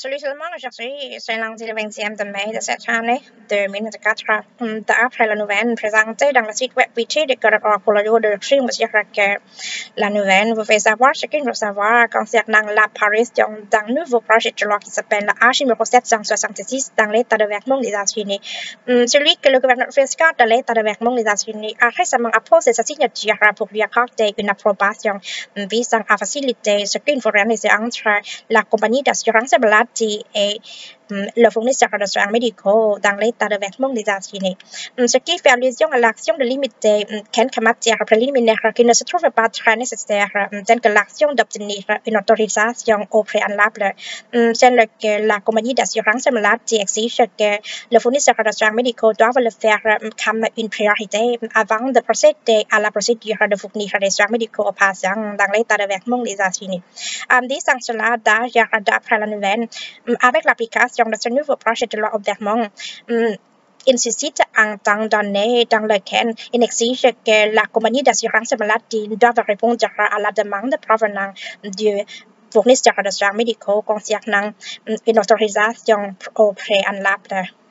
Celui seulement cherché, c'est lundi le 20e de mai de cette année 2024. D'après la nouvelle présentée dans le site web Wiki de Corridor pour le jour de crime, que la nouvelle vous fait savoir ce qu'il faut savoir concernant l'apparition d'un nouveau projet de loi qui s'appelle H numéro 766 dans l'État de Vermont des États-Unis. Celui que le gouverneur fiscal de l'État de Vermont des États-Unis a récemment apposé sa signature pour lui accorder une approbation visant à faciliter ce qu'il faut réaliser entre la compagnie d'assurance maladie et le fournisseur de soins médicaux dans l'État de Vermont des États-Unis. Ce qui fait allusion à l'action de limiter quelques matières préliminaires qui ne se trouvent pas très nécessaires, telles que l'action d'obtenir une autorisation au préalable, celle que la compagnie d'assurance maladie exige que le fournisseur de soins médicaux doive le faire comme une priorité avant de procéder à la procédure de fournir des soins médicaux aux patients dans l'État de Vermont des États-Unis. Disant cela, d'ailleurs, d'après la nouvelle, avec l'application de ce nouveau projet de loi au Vermont, il suscite un temps donné dans lequel il exige que la compagnie d'assurance maladie doive répondre à la demande provenant du fournisseur de soins médicaux concernant une autorisation au préalable.